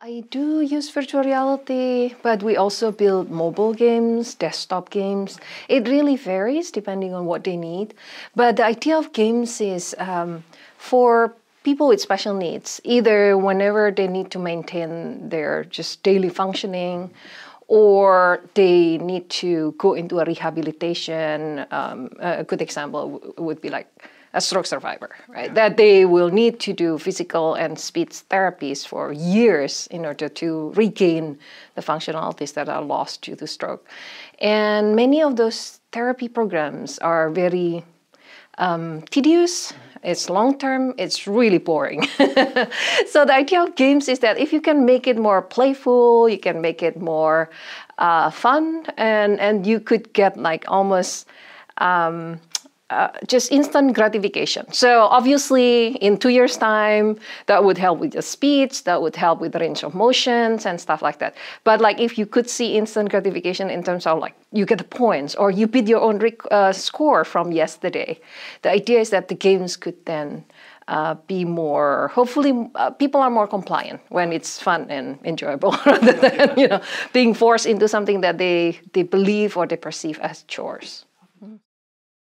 I do use virtual reality, but we also build mobile games, desktop games. It really varies depending on what they need. But the idea of games is for people with special needs, either whenever they need to maintain their just daily functioning, or they need to go into a rehabilitation. A good example would be like a stroke survivor, right? Yeah. That they will need to do physical and speech therapies for years in order to regain the functionalities that are lost due to stroke. And many of those therapy programs are very tedious, it's long-term, it's really boring. So the idea of games is that if you can make it more playful, you can make it more fun, and you could get like almost just instant gratification. So obviously in 2 years' time, that would help with the speech, that would help with the range of motions and stuff like that. But like if you could see instant gratification in terms of like you get the points or you beat your own score from yesterday, the idea is that the games could then be more, hopefully people are more compliant when it's fun and enjoyable rather than being forced into something that they believe or they perceive as chores.